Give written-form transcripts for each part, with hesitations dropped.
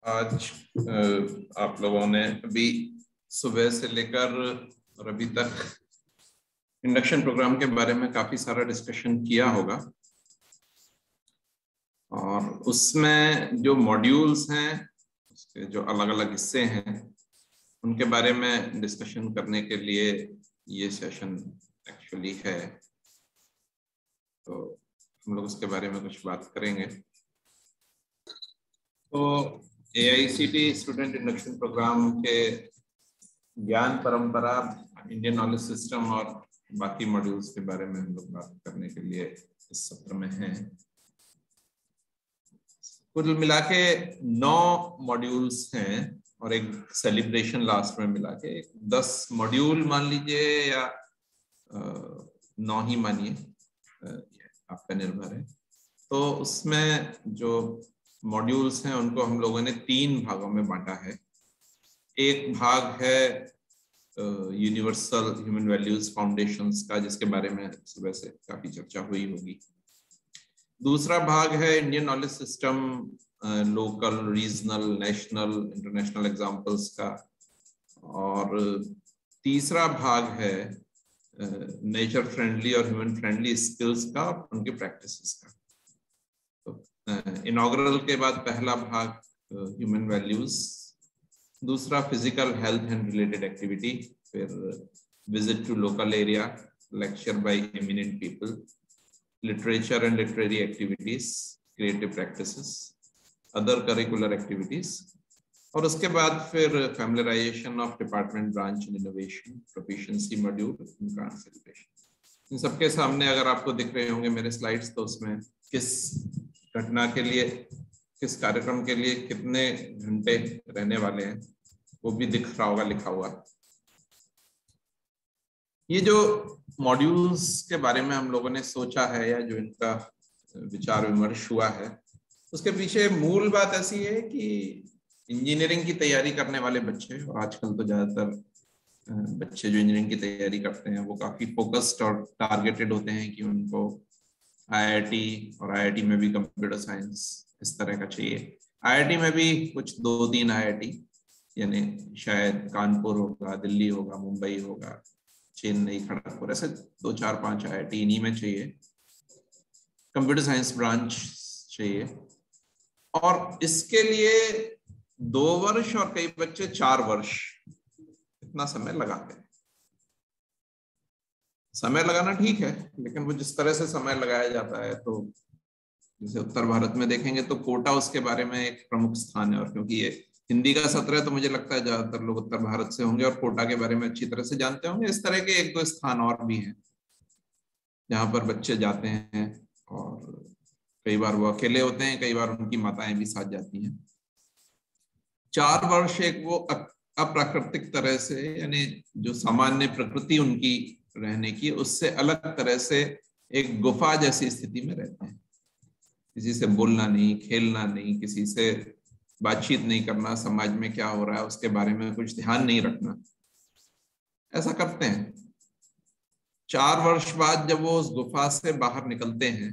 आज आप लोगों ने अभी सुबह से लेकर और अभी तक इंडक्शन प्रोग्राम के बारे में काफी सारा डिस्कशन किया होगा और उसमें जो मॉड्यूल्स हैं उसके जो अलग अलग हिस्से हैं उनके बारे में डिस्कशन करने के लिए ये सेशन एक्चुअली है। तो हम लोग उसके बारे में कुछ बात करेंगे। तो AICTE स्टूडेंट इंडक्शन प्रोग्राम के ज्ञान परंपरा, इंडियन नॉलेज सिस्टम और बाकी मॉड्यूल्स के बारे में हम लोग बात करने के लिए इस सत्र में हैं। कुल मिला के 9 मॉड्यूल्स हैं और एक सेलिब्रेशन लास्ट में मिला के 10 मॉड्यूल मान लीजिए या 9 ही मानिए, आप पे निर्भर है। तो उसमें जो मॉड्यूल्स हैं उनको हम लोगों ने 3 भागों में बांटा है। एक भाग है यूनिवर्सल ह्यूमन वैल्यूज फाउंडेशंस का, जिसके बारे में सुबह से काफी चर्चा हुई होगी। दूसरा भाग है Indian knowledge system, local, regional, national, international examples का। और तीसरा भाग है नेचर फ्रेंडली और ह्यूमन फ्रेंडली स्किल्स का और उनकी प्रैक्टिसेस का। तो इनॉग्रल के बाद पहला भाग ह्यूमन वैल्यूज, दूसरा physical health and related activity, फिर visit to local area, lecture by eminent people, literature and literary activities, creative practices, other curricular activities, और उसके बाद फिर familiarization of department, branch and innovation, proficiency module, grant celebration. इन सबके सामने अगर आपको दिख रहे होंगे मेरे स्लाइड्स, तो उसमें किस घटना के लिए, किस कार्यक्रम के लिए कितने घंटे रहने वाले हैं वो भी दिख रहा होगा लिखा हुआ। ये जो मॉड्यूल्स के बारे में हम लोगों ने सोचा है या जो इनका विचार विमर्श हुआ है, उसके पीछे मूल बात ऐसी है कि इंजीनियरिंग की तैयारी करने वाले बच्चे, और आजकल तो ज्यादातर बच्चे जो इंजीनियरिंग की तैयारी करते हैं वो काफी फोकस्ड और टारगेटेड होते हैं कि उनको IIT और IIT में भी कंप्यूटर साइंस इस तरह का चाहिए। IIT में भी कुछ 2-3 IIT, यानी शायद कानपुर होगा, दिल्ली होगा, मुंबई होगा, चेन्नई, खड़गपुर, ऐसे 2-4-5 IIT इन्हीं में चाहिए। कंप्यूटर साइंस ब्रांच चाहिए और इसके लिए 2 वर्ष और कई बच्चे 4 वर्ष इतना समय लगाते हैं। समय लगाना ठीक है, लेकिन वो जिस तरह से समय लगाया जाता है, तो जैसे उत्तर भारत में देखेंगे तो कोटा उसके बारे में एक प्रमुख स्थान है। और क्योंकि ये हिंदी का सत्र है तो मुझे लगता है ज्यादातर लोग उत्तर भारत से होंगे और कोटा के बारे में अच्छी तरह से जानते होंगे। इस तरह के 1-2 स्थान और भी हैं जहां पर बच्चे जाते हैं और कई बार वो अकेले होते हैं, कई बार उनकी माताएं भी साथ जाती हैं। 4 वर्ष एक वो अप्राकृतिक तरह से, यानी जो सामान्य प्रकृति उनकी रहने की, उससे अलग तरह से एक गुफा जैसी स्थिति में रहते हैं। किसी से बोलना नहीं, खेलना नहीं, किसी से बातचीत नहीं करना, समाज में क्या हो रहा है उसके बारे में कुछ ध्यान नहीं रखना, ऐसा करते हैं। 4 वर्ष बाद जब वो उस गुफा से बाहर निकलते हैं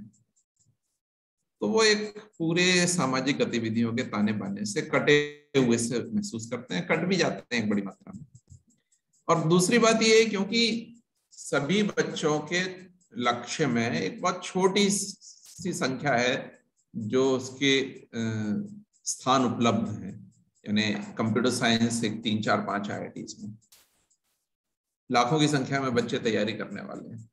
तो वो एक पूरे सामाजिक गतिविधियों के ताने बाने से कटे हुए से महसूस करते हैं, कट भी जाते हैं एक बड़ी मात्रा में। और दूसरी बात ये है, क्योंकि सभी बच्चों के लक्ष्य में एक बहुत छोटी सी संख्या है जो उसके स्थान उपलब्ध है, यानी कंप्यूटर साइंस एक 3-4-5 IITs में लाखों की संख्या में बच्चे तैयारी करने वाले हैं।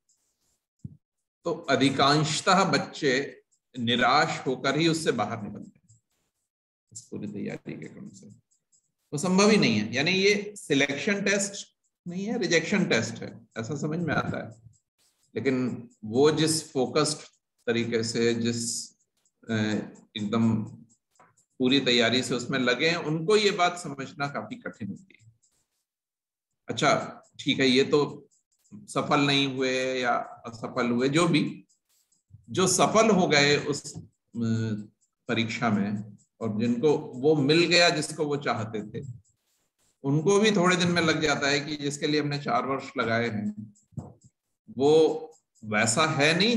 तो अधिकांशतः बच्चे निराश होकर ही उससे बाहर निकलते हैं इस पूरी तैयारी के क्रम से। वो संभव ही नहीं है, यानी ये सिलेक्शन टेस्ट नहीं है, रिजेक्शन टेस्ट है, ऐसा समझ में आता है। लेकिन वो जिस फोकस्ड तरीके से, जिस एकदम पूरी तैयारी से उसमें लगे हैं, उनको ये बात समझना काफी कठिन होती है। अच्छा ठीक है, ये तो सफल नहीं हुए या असफल हुए, जो भी, जो सफल हो गए उस परीक्षा में और जिनको वो मिल गया जिसको वो चाहते थे, उनको भी थोड़े दिन में लग जाता है कि जिसके लिए हमने 4 वर्ष लगाए हैं वो वैसा है नहीं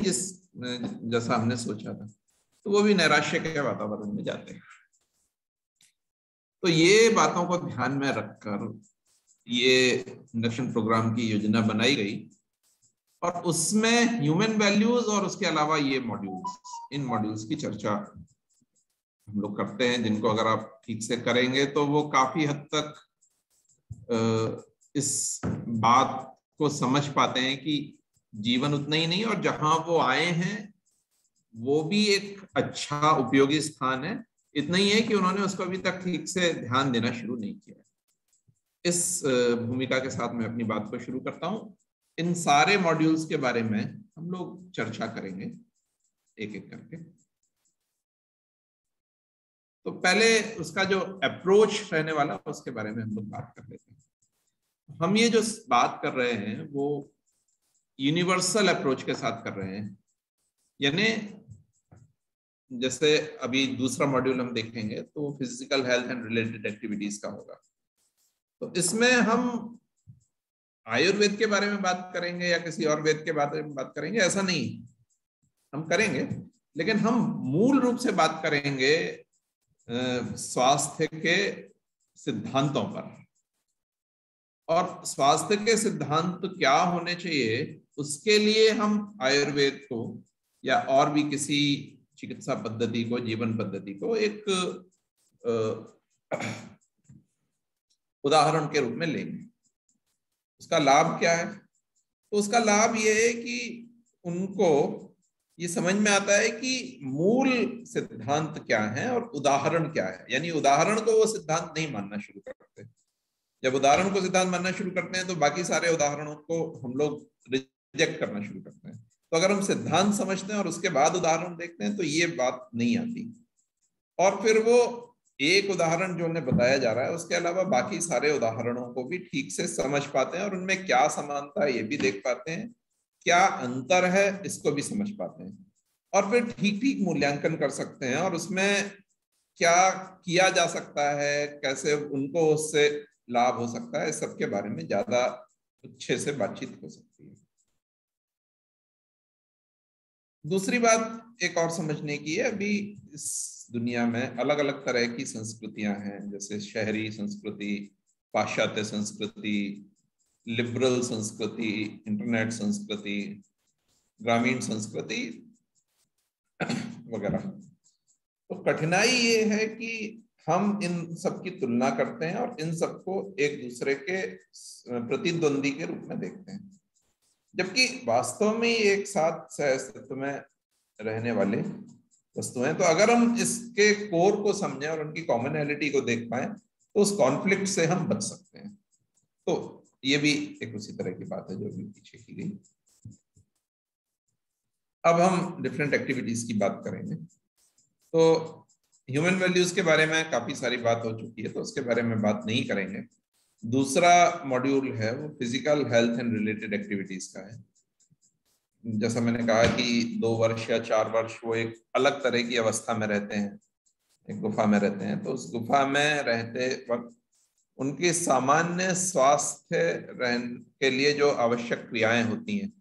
जैसा हमने सोचा था। तो वो भी नैराश्य के वातावरण में जाते हैं। तो ये बातों को ध्यान में रखकर ये इंडक्शन प्रोग्राम की योजना बनाई गई और उसमें ह्यूमन वैल्यूज और उसके अलावा ये मॉड्यूल्स, इन मॉड्यूल्स की चर्चा हम लोग करते हैं, जिनको अगर आप ठीक से करेंगे तो वो काफी हद तक इस बात को समझ पाते हैं कि जीवन उतना ही नहीं और जहां वो आए हैं वो भी एक अच्छा उपयोगी स्थान है। इतना ही है कि उन्होंने उसको अभी तक ठीक से ध्यान देना शुरू नहीं किया। इस भूमिका के साथ मैं अपनी बात को शुरू करता हूं। इन सारे मॉड्यूल्स के बारे में हम लोग चर्चा करेंगे एक एक करके। तो पहले उसका जो अप्रोच रहने वाला उसके बारे में हम लोग बात कर लेते हैं। हम ये जो बात कर रहे हैं वो यूनिवर्सल अप्रोच के साथ कर रहे हैं, यानी जैसे अभी दूसरा मॉड्यूल हम देखेंगे तो physical health and related activities का होगा। तो इसमें हम आयुर्वेद के बारे में बात करेंगे या किसी और वेद के बारे में बात करेंगे ऐसा नहीं, हम करेंगे, लेकिन हम मूल रूप से बात करेंगे स्वास्थ्य के सिद्धांतों पर। और स्वास्थ्य के सिद्धांत क्या होने चाहिए उसके लिए हम आयुर्वेद को या और भी किसी चिकित्सा पद्धति को, जीवन पद्धति को एक उदाहरण के रूप में लेंगे। उसका लाभ क्या है? तो उसका लाभ ये है कि उनको ये समझ में आता है कि मूल सिद्धांत क्या है और उदाहरण क्या है। यानी उदाहरण को वो सिद्धांत नहीं मानना शुरू करते। जब उदाहरण को सिद्धांत मानना शुरू करते हैं तो बाकी सारे उदाहरणों को हम लोग रिजेक्ट करना शुरू करते हैं। तो अगर हम सिद्धांत समझते हैं और उसके बाद उदाहरण देखते हैं तो ये बात नहीं आती। और फिर वो एक उदाहरण जो उन्हें बताया जा रहा है उसके अलावा बाकी सारे उदाहरणों को भी ठीक से समझ पाते हैं और उनमें क्या समानता है ये भी देख पाते हैं, क्या अंतर है इसको भी समझ पाते हैं, और फिर ठीक ठीक मूल्यांकन कर सकते हैं और उसमें क्या किया जा सकता है, कैसे उनको उससे लाभ हो सकता है, इस सब के बारे में ज्यादा अच्छे से बातचीत हो सकती है। दूसरी बात एक और समझने की है, अभी इस दुनिया में अलग अलग तरह की संस्कृतियां हैं, जैसे शहरी संस्कृति, पाश्चात्य संस्कृति, लिबरल संस्कृति, इंटरनेट संस्कृति, ग्रामीण संस्कृति वगैरह। तो कठिनाई ये है कि हम इन सब की तुलना करते हैं और इन सबको एक दूसरे के प्रतिद्वंदी के रूप में देखते हैं, जबकि वास्तव में ये एक साथ सहअस्तित्व में रहने वाले वस्तु हैं। तो अगर हम इसके कोर को समझें और उनकी कॉमनैलिटी को देख पाए तो उस कॉन्फ्लिक्ट से हम बच सकते हैं। तो ये भी एक उसी तरह की बात है जो अभी पीछे की गई। अब हम डिफरेंट एक्टिविटीज की बात करेंगे। तो ह्यूमन वैल्यूज के बारे में काफी सारी बात हो चुकी है तो उसके बारे में बात नहीं करेंगे। दूसरा मॉड्यूल है वो physical health and related activities का है। जैसा मैंने कहा कि 2 वर्ष या 4 वर्ष वो एक अलग तरह की अवस्था में रहते हैं, एक गुफा में रहते हैं। तो उस गुफा में रहते वक्त उनकी सामान्य स्वास्थ्य के लिए जो आवश्यक क्रियाएं होती हैं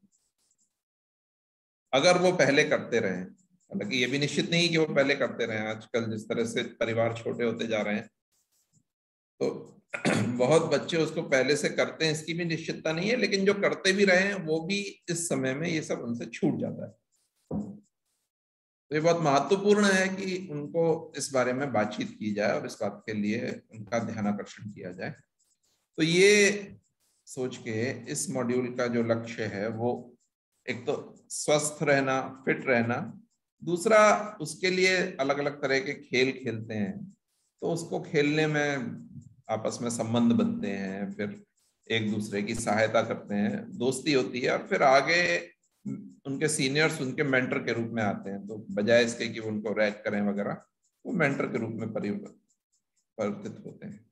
अगर वो पहले करते रहे, हालांकि ये भी निश्चित नहीं कि वो पहले करते रहे, आजकल जिस तरह से परिवार छोटे होते जा रहे हैं तो बहुत बच्चे उसको पहले से करते हैं इसकी भी निश्चितता नहीं है, लेकिन जो करते भी रहे हैं वो भी इस समय में ये सब उनसे छूट जाता है। तो ये बहुत महत्वपूर्ण है कि उनको इस बारे में बातचीत की जाए और इस बात के लिए उनका ध्यानाकर्षण किया जाए। तो ये सोच के इस मॉड्यूल का जो लक्ष्य है वो एक तो स्वस्थ रहना, फिट रहना, दूसरा उसके लिए अलग अलग तरह के खेल खेलते हैं तो उसको खेलने में आपस में संबंध बनते हैं, फिर एक दूसरे की सहायता करते हैं, दोस्ती होती है और फिर आगे उनके सीनियर्स उनके मेंटर के रूप में आते हैं। तो बजाय इसके कि वो उनको रैग करें वगैरह, वो मेंटर के रूप में परिवर्तित होते हैं।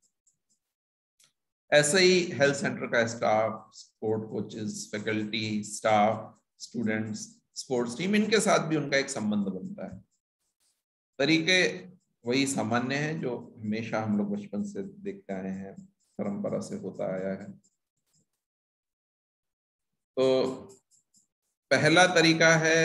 ऐसे ही हेल्थ सेंटर का staff, sport coaches, faculty, staff, students, sports team, इनके साथ भी उनका एक संबंध बनता है। तरीके वही सामान्य है जो हमेशा हम लोग बचपन से देखते आए हैं, परंपरा से होता आया है। तो पहला तरीका है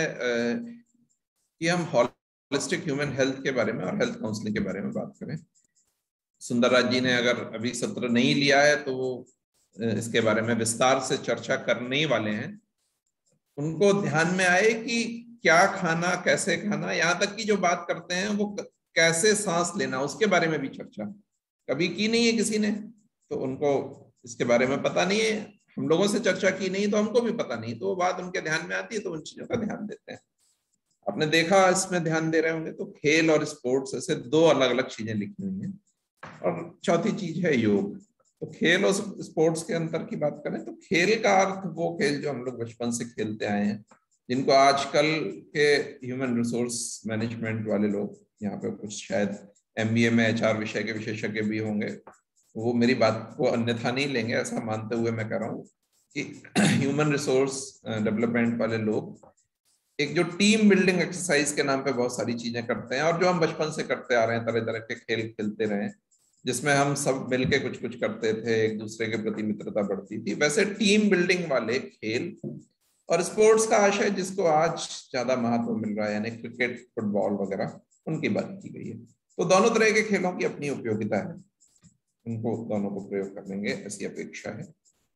कि हम होलिस्टिक ह्यूमन हेल्थ के बारे में और हेल्थ काउंसलिंग के बारे में बात करें। सुंदरराज जी ने अगर अभी सत्र नहीं लिया है तो वो इसके बारे में विस्तार से चर्चा करने ही वाले हैं। उनको ध्यान में आए कि क्या खाना, कैसे खाना, यहाँ तक की जो बात करते हैं वो कैसे सांस लेना, उसके बारे में भी चर्चा कभी की नहीं है किसी ने। तो उनको इसके बारे में पता नहीं है, हम लोगों से चर्चा की नहीं तो हमको भी पता नहीं, तो वो बात उनके ध्यान में आती है तो उन चीजों का ध्यान देते हैं। आपने देखा इसमें ध्यान दे रहे होंगे तो खेल और स्पोर्ट्स ऐसे दो अलग अलग चीजें लिखी हुई हैं। और चौथी चीज है योग। तो खेल और स्पोर्ट्स के अंतर की बात करें तो खेल का अर्थ वो खेल जो हम लोग बचपन से खेलते आए हैं, जिनको आजकल के ह्यूमन रिसोर्स मैनेजमेंट वाले लोग, यहाँ पे कुछ शायद एमबीए में एचआर विषय के विशेषज्ञ भी होंगे, वो मेरी बात को अन्यथा नहीं लेंगे, ऐसा मानते हुए मैं कह रहा हूँ कि ह्यूमन रिसोर्स डेवलपमेंट वाले लोग एक जो टीम बिल्डिंग एक्सरसाइज के नाम पे बहुत सारी चीजें करते हैं, और जो हम बचपन से करते आ रहे हैं, तरह तरह के खेल खेलते रहे, जिसमें हम सब मिलके कुछ कुछ करते थे, एक दूसरे के प्रति मित्रता बढ़ती थी, वैसे टीम बिल्डिंग वाले खेल और स्पोर्ट्स का आशय जिसको आज ज्यादा महत्व मिल रहा है, यानी क्रिकेट, फुटबॉल वगैरह, उनकी बात की गई है। तो दोनों तरह के खेलों की अपनी उपयोगिता है, उनको दोनों को प्रयोग कर लेंगे ऐसी अपेक्षा है।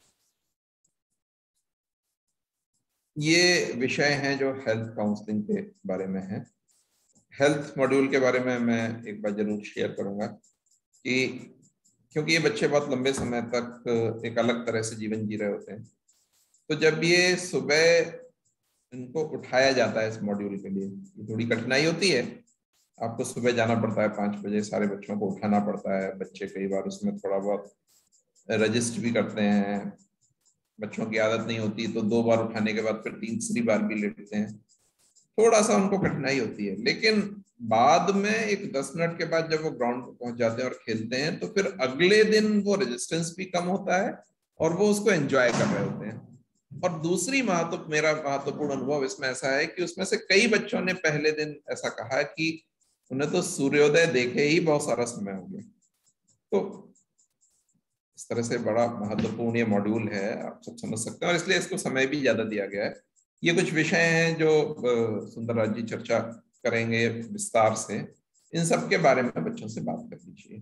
ये विषय हैं जो हेल्थ काउंसलिंग के बारे में है। हेल्थ मॉड्यूल के बारे में मैं एक बार जरूर शेयर करूंगा कि क्योंकि ये बच्चे बहुत लंबे समय तक एक अलग तरह से जीवन जी रहे होते हैं, तो जब ये सुबह इनको उठाया जाता है इस मॉड्यूल के लिए, ये थोड़ी कठिनाई होती है। आपको सुबह जाना पड़ता है 5 बजे, सारे बच्चों को उठाना पड़ता है। बच्चे कई बार उसमें थोड़ा बहुत रजिस्ट भी करते हैं, बच्चों की आदत नहीं होती तो 2 बार उठाने के बाद फिर तीसरी बार भी लेटते हैं, थोड़ा सा उनको कठिनाई होती है। लेकिन बाद में एक 10 मिनट के बाद जब वो ग्राउंड पर पहुंच जाते हैं और खेलते हैं, तो फिर अगले दिन वो रेजिस्टेंस भी कम होता है और वो उसको एंजॉय कर रहे होते हैं। और दूसरी मेरा महत्वपूर्ण अनुभव इसमें ऐसा है कि उसमें से कई बच्चों ने पहले दिन ऐसा कहा कि उन्हें तो सूर्योदय देखे ही बहुत सारा समय हो गया। तो इस तरह से बड़ा महत्वपूर्ण ये मॉड्यूल है, आप सब समझ सकते हैं, और इसलिए इसको समय भी ज्यादा दिया गया है। ये कुछ विषय हैं जो सुंदरराज जी चर्चा करेंगे विस्तार से, इन सब के बारे में बच्चों से बात करनी चाहिए।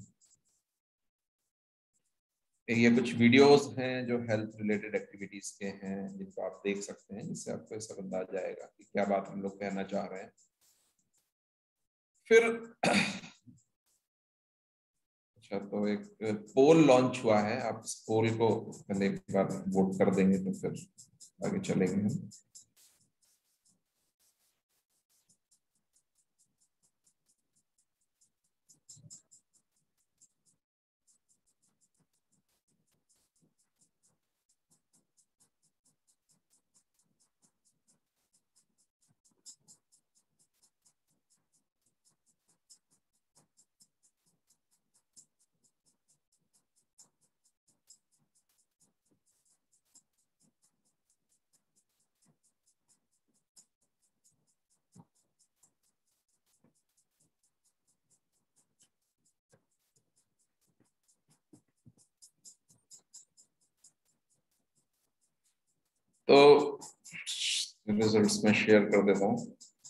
ये कुछ वीडियोस हैं जो हेल्थ रिलेटेड एक्टिविटीज के हैं, जिनको आप देख सकते हैं, जिससे आपको ऐसा अंदाजा आएगा कि क्या बात हम लोग कहना चाह रहे हैं। फिर अच्छा, तो एक पोल लॉन्च हुआ है, आप इस पोल को पहले एक बार वोट कर देंगे तो फिर आगे चलेंगे हम। तो रिजल्ट्स में शेयर कर देता हूँ।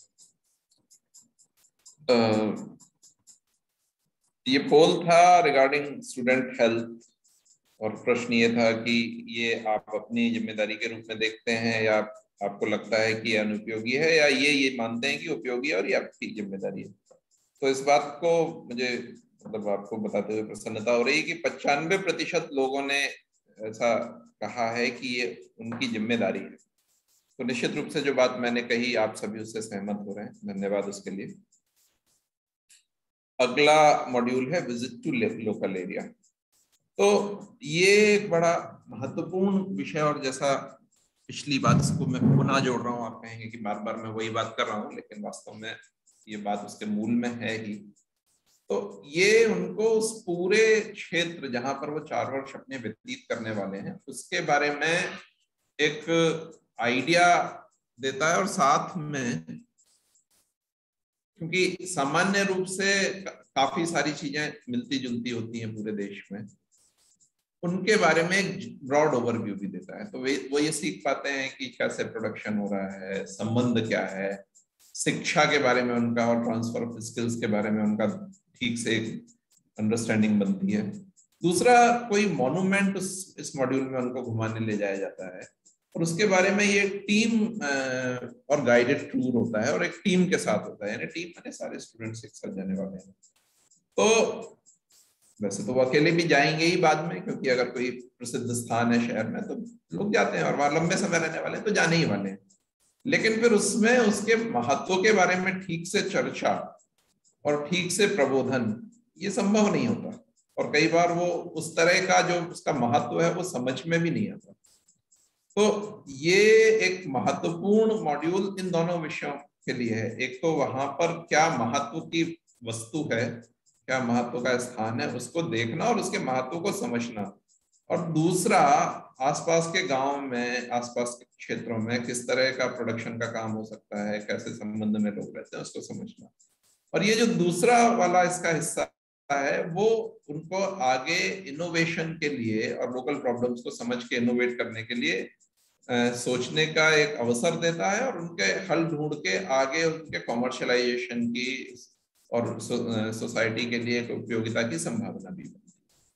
ये पोल था रिगार्डिंग स्टूडेंट हेल्थ, और प्रश्न ये था कि ये आप अपनी जिम्मेदारी के रूप में देखते हैं, या आपको लगता है कि ये अनुपयोगी है, या ये मानते हैं कि उपयोगी है और ये आपकी जिम्मेदारी है। तो इस बात को मुझे मतलब आपको बताते हुए प्रसन्नता हो रही है कि 95% लोगों ने ऐसा कहा है कि ये उनकी जिम्मेदारी है। तो निश्चित रूप से जो बात मैंने कही आप सभी उससे सहमत हो रहे हैं, धन्यवाद उसके लिए। अगला मॉड्यूल है विजिट टू लोकल एरिया। तो ये एक बड़ा महत्वपूर्ण विषय, और जैसा पिछली बात को मैं पुनः जोड़ रहा हूँ, आप कहेंगे कि बार बार मैं वही बात कर रहा हूँ, लेकिन वास्तव में ये बात उसके मूल में है ही। तो ये उनको उस पूरे क्षेत्र जहां पर वो 4 वर्ष अपने व्यतीत करने वाले हैं उसके बारे में एक आइडिया देता है, और साथ में क्योंकि सामान्य रूप से काफी सारी चीजें मिलती जुलती होती हैं पूरे देश में, उनके बारे में एक ब्रॉड ओवरव्यू भी देता है। तो वो ये सीख पाते हैं कि कैसे प्रोडक्शन हो रहा है, संबंध क्या है, शिक्षा के बारे में उनका, और ट्रांसफर ऑफ स्किल्स के बारे में उनका ठीक से अंडरस्टैंडिंग बनती है। दूसरा, कोई मॉन्यूमेंट इस मॉड्यूल में उनको घुमाने ले जाया जाता है और उसके बारे में ये टीम और गाइडेड टूर होता है और एक टीम के साथ होता है, यानी टीम में सारे स्टूडेंट्स एक साथ जाने वाले हैं। तो वैसे तो वो अकेले भी जाएंगे ही बाद में, क्योंकि अगर कोई प्रसिद्ध स्थान है शहर में तो लोग जाते हैं और वहां लंबे समय रहने वाले हैं तो जाने ही वाले हैं, लेकिन फिर उसमें उसके महत्व के बारे में ठीक से चर्चा और ठीक से प्रबोधन ये संभव नहीं होता, और कई बार वो उस तरह का जो उसका महत्व है वो समझ में भी नहीं आता। तो ये एक महत्वपूर्ण मॉड्यूल इन दोनों विषयों के लिए है। एक तो वहां पर क्या महत्व की वस्तु है, क्या महत्व का स्थान है, उसको देखना और उसके महत्व को समझना, और दूसरा आसपास के गांव में, आसपास के क्षेत्रों में किस तरह का प्रोडक्शन का काम हो सकता है, कैसे संबंध में लोग रहते हैं उसको समझना। और ये जो दूसरा वाला इसका हिस्सा है वो उनको आगे इनोवेशन के लिए और लोकल प्रॉब्लम्स को समझ के इनोवेट करने के लिए सोचने का एक अवसर देता है, और उनके हल ढूंढ के आगे उनके कॉमर्शलाइजेशन की और सोसाइटी के लिए एक उपयोगिता की संभावना भी है।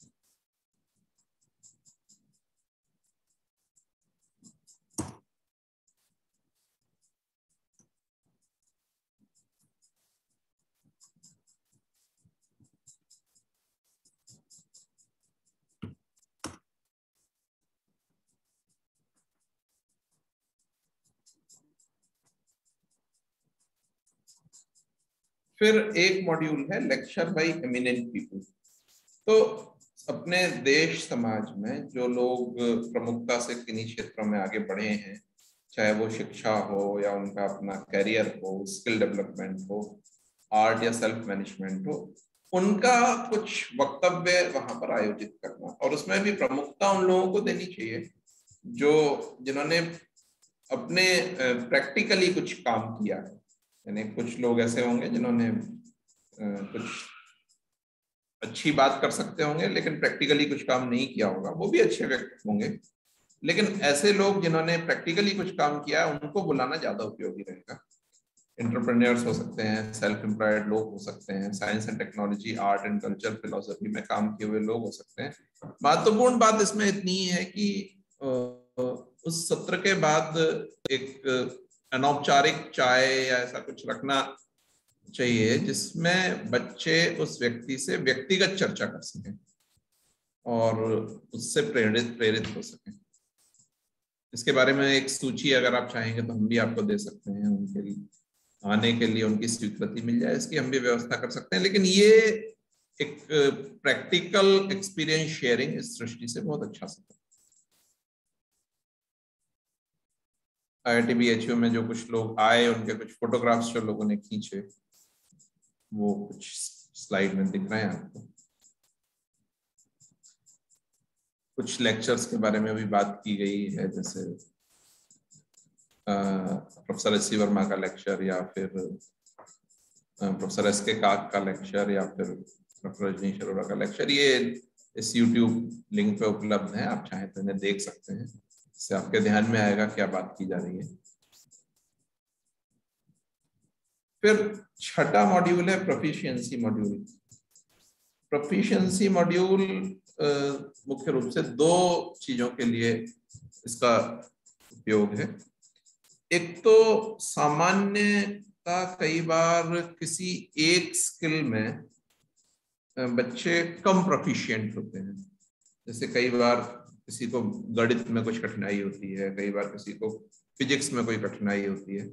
फिर एक मॉड्यूल है लेक्चर बाय एमिनेंट पीपल। तो अपने देश समाज में जो लोग प्रमुखता से किन्हीं क्षेत्रों में आगे बढ़े हैं, चाहे वो शिक्षा हो या उनका अपना करियर हो, स्किल डेवलपमेंट हो, आर्ट या सेल्फ मैनेजमेंट हो, उनका कुछ वक्तव्य वहां पर आयोजित करना, और उसमें भी प्रमुखता उन लोगों को देनी चाहिए जो जिन्होंने अपने प्रैक्टिकली कुछ काम किया है। यानी कुछ लोग ऐसे होंगे जिन्होंने कुछ अच्छी बात कर सकते होंगे लेकिन प्रैक्टिकली कुछ काम नहीं किया होगा, वो भी अच्छे व्यक्ति होंगे, लेकिन ऐसे लोग जिन्होंने प्रैक्टिकली कुछ काम किया है उनको बुलाना ज्यादा उपयोगी रहेगा। एंटरप्रेन्योर्स हो सकते हैं, सेल्फ एम्प्लॉयड लोग हो सकते हैं, science and technology, art and culture, philosophy में काम किए हुए लोग हो सकते हैं। महत्वपूर्ण बात इसमें इतनी है कि उस सत्र के बाद एक अनौपचारिक चाय या ऐसा कुछ रखना चाहिए जिसमें बच्चे उस व्यक्ति से व्यक्तिगत चर्चा कर सकें और उससे प्रेरित हो सकें। इसके बारे में एक सूची अगर आप चाहेंगे तो हम भी आपको दे सकते हैं, उनके लिए आने के लिए उनकी स्वीकृति मिल जाए इसकी हम भी व्यवस्था कर सकते हैं। लेकिन ये एक प्रैक्टिकल एक्सपीरियंस शेयरिंग इस दृष्टि से बहुत अच्छा सत्र। IIT-BHU में जो कुछ लोग आए उनके कुछ फोटोग्राफ्स जो लोगों ने खींचे वो कुछ स्लाइड में दिख रहे हैं आपको। कुछ लेक्चर्स के बारे में भी बात की गई है, जैसे प्रोफेसर एस सी वर्मा का लेक्चर या फिर प्रोफेसर एस के काक का लेक्चर या फिर डॉक्टर रजनीश अरोड़ा का लेक्चर। ये इस YouTube लिंक पे उपलब्ध है, आप चाहें तो इन्हें देख सकते हैं, इससे आपके ध्यान में आएगा क्या बात की जा रही है। फिर छठा मॉड्यूल है प्रोफिशिएंसी मॉड्यूल। प्रोफिशिएंसी मॉड्यूल मुख्य रूप से दो चीजों के लिए इसका उपयोग है। एक तो सामान्यतः कई बार किसी एक स्किल में बच्चे कम प्रोफिशिएंट होते हैं, जैसे कई बार किसी को गणित में कुछ कठिनाई होती है, कई बार किसी को फिजिक्स में कोई कठिनाई होती है।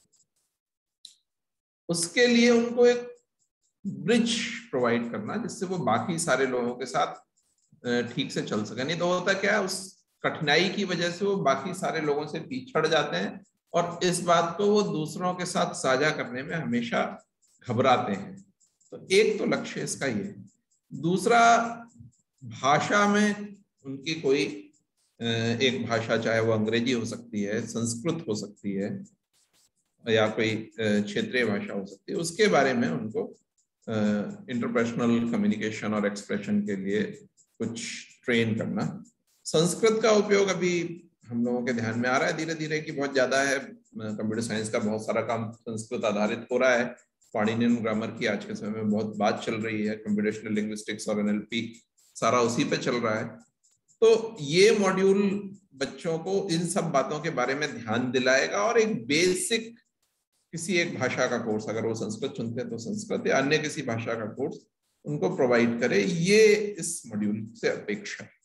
उसके लिए उनको एक ब्रिज प्रोवाइड करना जिससे वो बाकी सारे लोगों के साथ ठीक से चल सके। नहीं तो होता क्या है, उस कठिनाई की वजह से वो बाकी सारे लोगों से पिछड़ जाते हैं और इस बात को वो दूसरों के साथ साझा करने में हमेशा घबराते हैं। तो एक तो लक्ष्य इसका ये है। दूसरा, भाषा में उनकी कोई एक भाषा, चाहे वो अंग्रेजी हो सकती है, संस्कृत हो सकती है या कोई क्षेत्रीय भाषा हो सकती है, उसके बारे में उनको इंटरपर्सनल कम्युनिकेशन और एक्सप्रेशन के लिए कुछ ट्रेन करना। संस्कृत का उपयोग अभी हम लोगों के ध्यान में आ रहा है धीरे धीरे कि बहुत ज्यादा है, कंप्यूटर साइंस का बहुत सारा काम संस्कृत आधारित हो रहा है, पाणिनियन ग्रामर की आज के समय में बहुत बात चल रही है, कंप्यूटेशनल लिंग्विस्टिक्स और एनएलपी सारा उसी पे चल रहा है। तो ये मॉड्यूल बच्चों को इन सब बातों के बारे में ध्यान दिलाएगा और एक बेसिक किसी एक भाषा का कोर्स, अगर वो संस्कृत चुनते हैं तो संस्कृत या अन्य किसी भाषा का कोर्स उनको प्रोवाइड करे, ये इस मॉड्यूल से अपेक्षा है।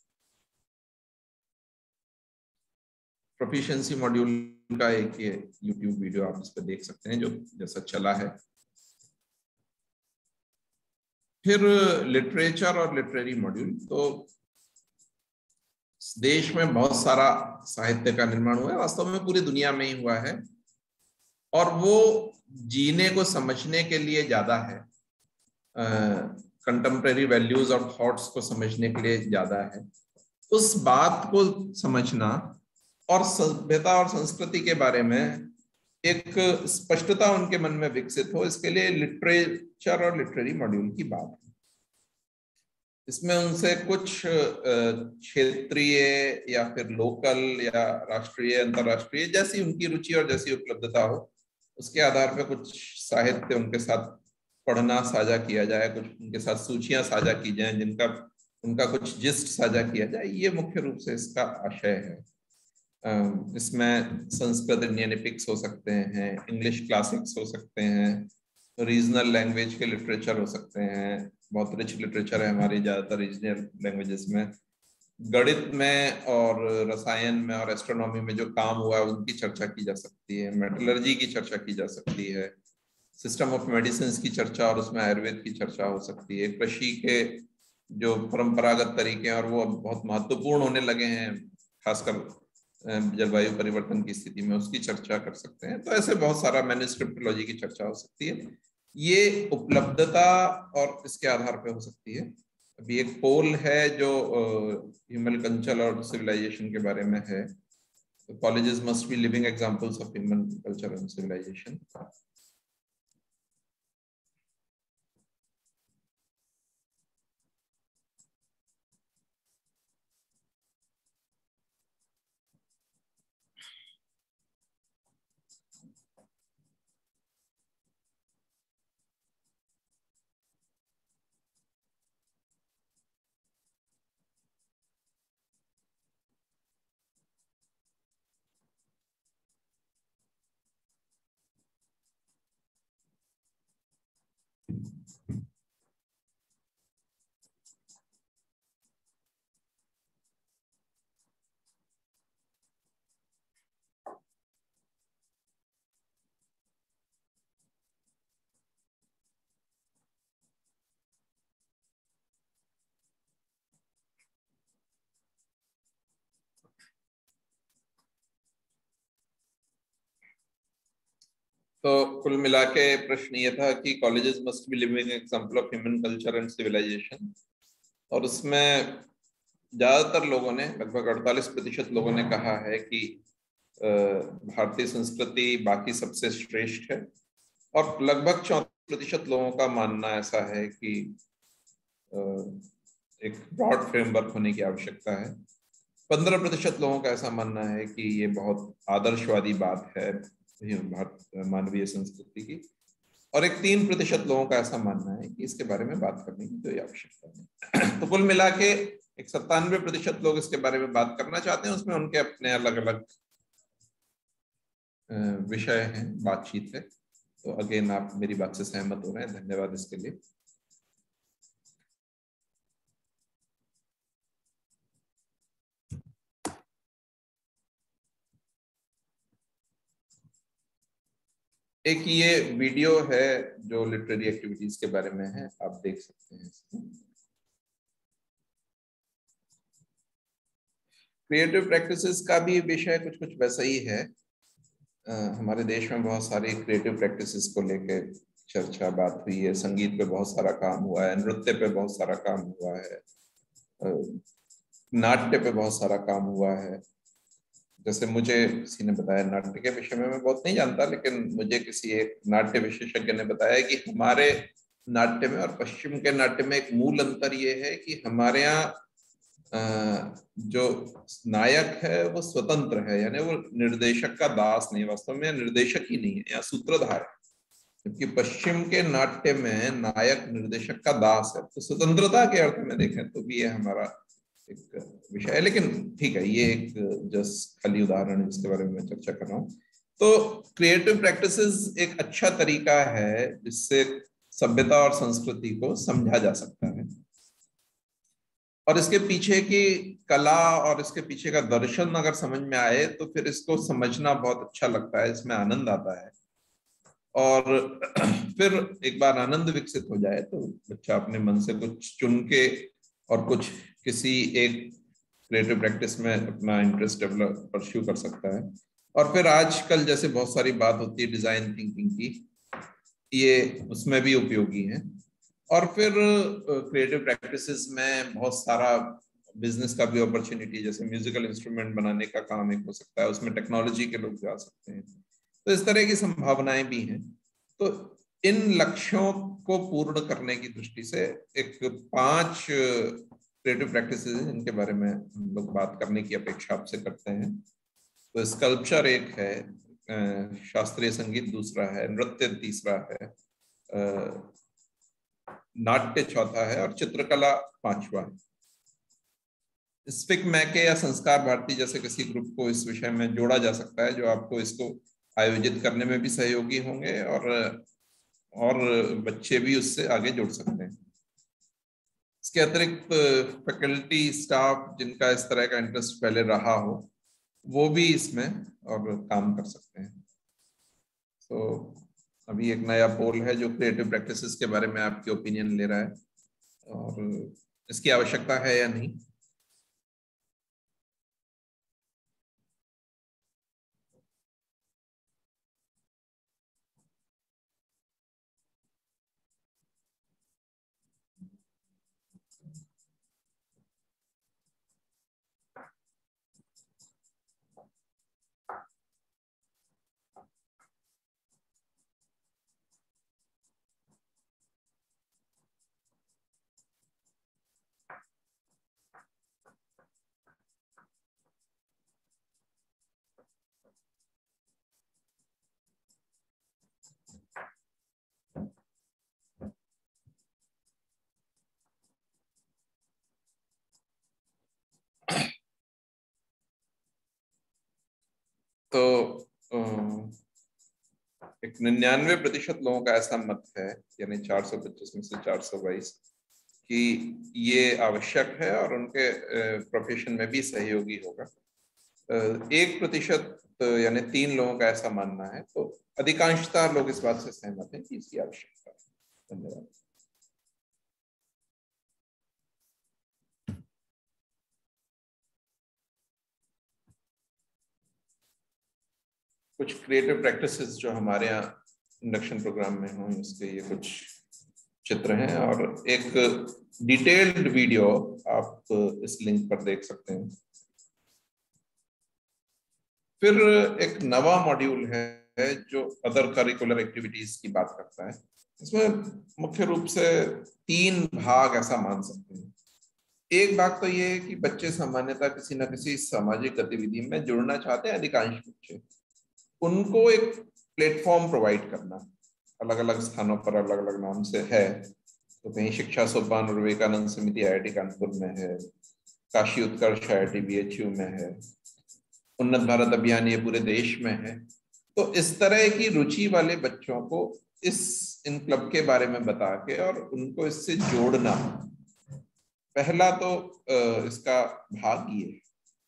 प्रोफिशिएंसी मॉड्यूल का एक ये यूट्यूब वीडियो आप इस पर देख सकते हैं जो जैसा चला है। फिर लिटरेचर और लिटरेरी मॉड्यूल, तो देश में बहुत सारा साहित्य का निर्माण हुआ है, वास्तव में पूरी दुनिया में ही हुआ है, और वो जीने को समझने के लिए ज्यादा है, कंटेम्परेरी वैल्यूज और थॉट्स को समझने के लिए ज्यादा है। उस बात को समझना और सभ्यता और संस्कृति के बारे में एक स्पष्टता उनके मन में विकसित हो, इसके लिए लिटरेचर और लिटरेरी मॉड्यूल की बात है। इसमें उनसे कुछ क्षेत्रीय या फिर लोकल या राष्ट्रीय अंतरराष्ट्रीय जैसी उनकी रुचि और जैसी उपलब्धता हो उसके आधार पर कुछ साहित्य उनके साथ पढ़ना साझा किया जाए, कुछ उनके साथ सूचियां साझा की जाएं, जिनका उनका कुछ जिस्ट साझा किया जाए, ये मुख्य रूप से इसका आशय है। इसमें संस्कृत इंडियन एपिक्स हो सकते हैं, इंग्लिश क्लासिक्स हो सकते हैं, रीजनल लैंग्वेज के लिटरेचर हो सकते हैं, बहुत रिच लिटरेचर है हमारी ज्यादातर रीजनल लैंग्वेजेस में। गणित में और रसायन में और एस्ट्रोनॉमी में जो काम हुआ है उनकी चर्चा की जा सकती है, मेटलर्जी की चर्चा की जा सकती है, सिस्टम ऑफ मेडिसिन की चर्चा और उसमें आयुर्वेद की चर्चा हो सकती है, कृषि के जो परंपरागत तरीके हैं और वो बहुत महत्वपूर्ण होने लगे हैं खासकर जलवायु परिवर्तन की स्थिति में, उसकी चर्चा कर सकते हैं। तो ऐसे बहुत सारा मैन्युस्क्रिप्टोलॉजी की चर्चा हो सकती है। ये उपलब्धता और इसके आधार पे हो सकती है। अभी एक पोल है जो ह्यूमन कल्चर और सिविलाइजेशन के बारे में है, तो colleges must be living examples of human culture and civilization. तो कुल मिला के प्रश्न ये था कि colleges must be living example of human culture and civilization, और उसमें ज्यादातर लोगों ने, लगभग 48% लोगों ने कहा है कि भारतीय संस्कृति बाकी सबसे श्रेष्ठ है, और लगभग 34% लोगों का मानना ऐसा है कि एक ब्रॉड फ्रेमवर्क होने की आवश्यकता है। 15% लोगों का ऐसा मानना है कि ये बहुत आदर्शवादी बात है मानवीय संस्कृति की, और एक 3% लोगों का ऐसा मानना है कि इसके बारे में बात करने की कोई आवश्यकता नहीं। तो कुल मिला के एक 97% लोग इसके बारे में बात करना चाहते हैं, उसमें उनके अपने अलग अलग विषय हैं, बातचीत है। तो अगेन आप मेरी बात से सहमत हो रहे हैं, धन्यवाद इसके लिए। एक ये वीडियो है जो लिटरेरी एक्टिविटीज के बारे में है, आप देख सकते हैं इसको। क्रिएटिव प्रैक्टिसेस का भी विषय कुछ कुछ वैसा ही है। हमारे देश में बहुत सारी क्रिएटिव प्रैक्टिसेस को लेकर चर्चा बात हुई है, संगीत पे बहुत सारा काम हुआ है, नृत्य पे बहुत सारा काम हुआ है, नाट्य पे बहुत सारा काम हुआ है। जैसे मुझे किसी ने बताया, नाट्य के विषय में मैं बहुत नहीं जानता, लेकिन मुझे किसी एक नाट्य विशेषज्ञ ने बताया कि हमारे नाट्य में और पश्चिम के नाट्य में एक मूल अंतर ये है कि हमारे यहाँ जो नायक है वो स्वतंत्र है, यानी वो निर्देशक का दास नहीं, वास्तव में निर्देशक ही नहीं है, या सूत्रधार है। जबकि पश्चिम के नाट्य में नायक निर्देशक का दास है। तो स्वतंत्रता के अर्थ में देखें तो भी ये हमारा एक विषय है, लेकिन ठीक है, ये एक जस्ट खाली उदाहरण है जिसके बारे में मैं चर्चा कर रहा हूँ। तो क्रिएटिव प्रैक्टिसेस एक अच्छा तरीका है जिससे सभ्यता और संस्कृति को समझा जा सकता है, और इसके पीछे की कला और इसके पीछे का दर्शन अगर समझ में आए तो फिर इसको समझना बहुत अच्छा लगता है, इसमें आनंद आता है। और फिर एक बार आनंद विकसित हो जाए तो बच्चा अपने मन से कुछ चुन के और कुछ किसी एक क्रिएटिव प्रैक्टिस में अपना इंटरेस्ट डेवलप परस्यू कर सकता है। और फिर आजकल जैसे बहुत सारी बात होती है डिजाइन थिंकिंग की, ये उसमें भी उपयोगी है। और फिर क्रिएटिव प्रैक्टिसेस में बहुत सारा बिजनेस का भी अपॉर्चुनिटी, जैसे म्यूजिकल इंस्ट्रूमेंट बनाने का काम एक हो सकता है, उसमें टेक्नोलॉजी के लोग जा सकते हैं। तो इस तरह की संभावनाएं भी हैं। तो इन लक्ष्यों को पूर्ण करने की दृष्टि से एक 5 क्रिएटिव प्रैक्टिसेस हैं जिनके बारे में हम लोग बात करने की अपेक्षा आपसे करते हैं। तो स्कल्पचर एक है, शास्त्रीय संगीत दूसरा है, नृत्य तीसरा है, नाट्य चौथा है और चित्रकला पांचवा है। स्पिक मैके या संस्कार भारती जैसे किसी ग्रुप को इस विषय में जोड़ा जा सकता है जो आपको इसको आयोजित करने में भी सहयोगी होंगे, और बच्चे भी उससे आगे जुड़ सकते हैं। इसके अतिरिक्त फैकल्टी स्टाफ जिनका इस तरह का इंटरेस्ट पहले रहा हो वो भी इसमें और काम कर सकते हैं। तो अभी एक नया पोल है जो क्रिएटिव प्रैक्टिसेस के बारे में आपके ओपिनियन ले रहा है और इसकी आवश्यकता है या नहीं। तो एक 99% लोगों का ऐसा मत है, यानी 425 में से 422, कि ये आवश्यक है और उनके प्रोफेशन में भी सहयोगी होगा। 1% यानी 3 लोगों का ऐसा मानना है। तो अधिकांशतः लोग इस बात से सहमत हैं कि इसकी आवश्यकता है। धन्यवाद। कुछ क्रिएटिव प्रैक्टिसेस जो हमारे यहाँ इंडक्शन प्रोग्राम में हों, इसके ये कुछ चित्र हैं और एक डिटेल्ड वीडियो आप इस लिंक पर देख सकते हैं। फिर एक नवा मॉड्यूल है जो अदर करिकुलर एक्टिविटीज की बात करता है। इसमें मुख्य रूप से 3 भाग ऐसा मान सकते हैं। एक भाग तो ये है कि बच्चे सामान्यतः किसी न किसी सामाजिक गतिविधि में जुड़ना चाहते हैं, अधिकांश बच्चे। उनको एक प्लेटफॉर्म प्रोवाइड करना, अलग अलग स्थानों पर अलग अलग नाम से है। तो कहीं शिक्षा सोपान और विवेकानंद समिति IIT कानपुर में है, काशी उत्कर्ष IIT BHU में है, उन्नत भारत अभियान ये पूरे देश में है। तो इस तरह की रुचि वाले बच्चों को इन क्लब के बारे में बता के और उनको इससे जोड़ना, पहला तो इसका भाग ये है।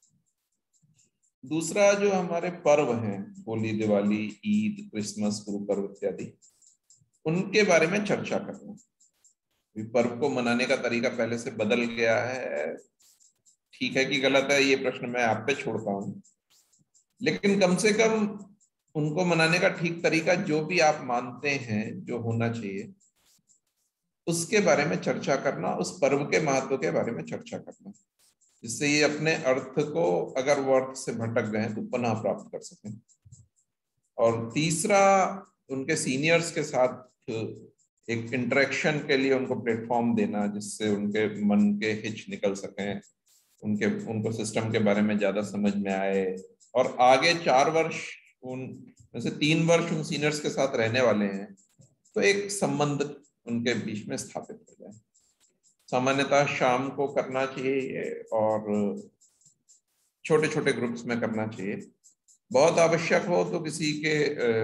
दूसरा, जो हमारे पर्व हैं, होली, दिवाली, ईद, क्रिसमस, गुरु पर्व इत्यादि, उनके बारे में चर्चा करना। पर्व को मनाने का तरीका पहले से बदल गया है, ठीक है कि गलत है, ये प्रश्न मैं आप पे छोड़ता हूं, लेकिन कम से कम उनको मनाने का ठीक तरीका जो भी आप मानते हैं जो होना चाहिए, उसके बारे में चर्चा करना, उस पर्व के महत्व के बारे में चर्चा करना, जिससे ये अपने अर्थ को, अगर वो अर्थ से भटक गए तो पुनः प्राप्त कर सकें। और तीसरा, उनके सीनियर्स के साथ एक इंटरेक्शन के लिए उनको प्लेटफॉर्म देना, जिससे उनके मन के हिच निकल सकें, उनको सिस्टम के बारे में ज्यादा समझ में आए, और आगे 4 वर्ष, उन जैसे 3 वर्ष उन सीनियर्स के साथ रहने वाले हैं, तो एक संबंध उनके बीच में स्थापित हो जाए। सामान्यतः शाम को करना चाहिए और छोटे छोटे ग्रुप्स में करना चाहिए। बहुत आवश्यक हो तो किसी के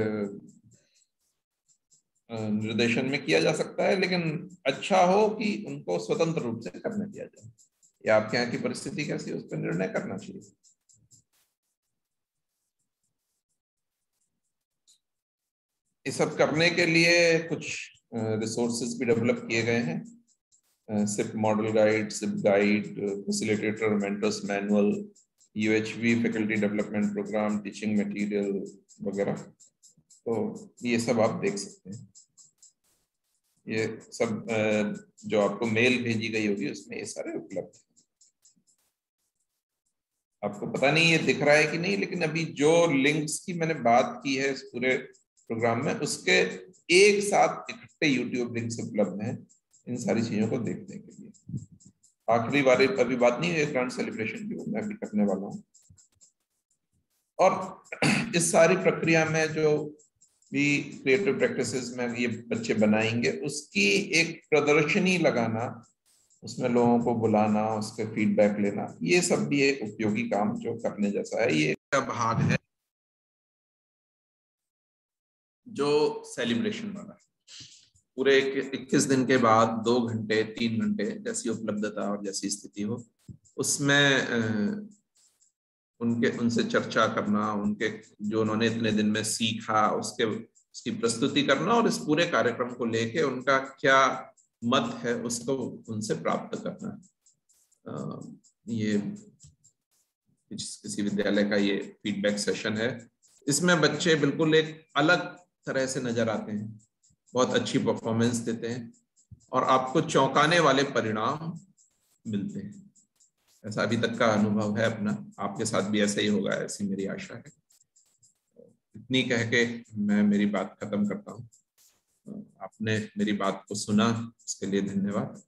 निर्देशन में किया जा सकता है, लेकिन अच्छा हो कि उनको स्वतंत्र रूप से करने दिया जाए, या आपके यहाँ की परिस्थिति कैसी है उस पर निर्णय करना चाहिए। ये सब करने के लिए कुछ रिसोर्सेज भी डेवलप किए गए हैं, SIP model guide, SIP guide, facilitator mentors manual, UHV faculty development programme, teaching material वगैरह। तो ये सब आप देख सकते हैं। ये सब जो आपको मेल भेजी गई होगी उसमें ये सारे उपलब्ध हैं। आपको पता नहीं ये दिख रहा है कि नहीं, लेकिन अभी जो लिंक्स की मैंने बात की है इस पूरे प्रोग्राम में, उसके एक साथ इकट्ठे यूट्यूब लिंक्स उपलब्ध हैं इन सारी चीजों को देखने के लिए। आखिरी बार अभी बात नहीं है ग्रांड सेलिब्रेशन की, मैं भी करने वाला हूँ। और इस सारी प्रक्रिया में जो भी क्रिएटिव प्रैक्टिसेस में ये बच्चे बनाएंगे उसकी एक प्रदर्शनी लगाना, उसमें लोगों को बुलाना, उसके फीडबैक लेना, ये सब भी एक उपयोगी काम जो करने जैसा है। ये भाग है जो सेलिब्रेशन वाला। पूरे 21 दिन के बाद 2 घंटे 3 घंटे जैसी उपलब्धता और जैसी स्थिति हो, उसमें उनसे चर्चा करना, उनके जो उन्होंने इतने दिन में सीखा उसकी प्रस्तुति करना, और इस पूरे कार्यक्रम को लेके उनका क्या मत है उसको उनसे प्राप्त करना। ये किसी विद्यालय का ये फीडबैक सेशन है। इसमें बच्चे बिल्कुल एक अलग तरह से नजर आते हैं, बहुत अच्छी परफॉर्मेंस देते हैं और आपको चौंकाने वाले परिणाम मिलते हैं। ऐसा अभी तक का अनुभव है अपना, आपके साथ भी ऐसा ही होगा ऐसी मेरी आशा है। इतनी कह के मैं मेरी बात खत्म करता हूँ। आपने मेरी बात को सुना, इसके लिए धन्यवाद।